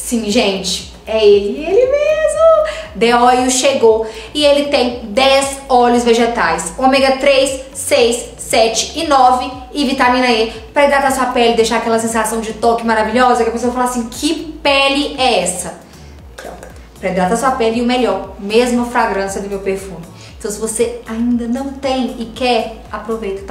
Sim, gente, é ele mesmo. The Oil chegou e ele tem 10 óleos vegetais, ômega 3, 6, 7 e 9 e vitamina E para hidratar sua pele, deixar aquela sensação de toque maravilhosa que a pessoa fala assim, que pele é essa? Então, para hidratar sua pele e o melhor, mesma fragrância do meu perfume. Então se você ainda não tem e quer, aproveita.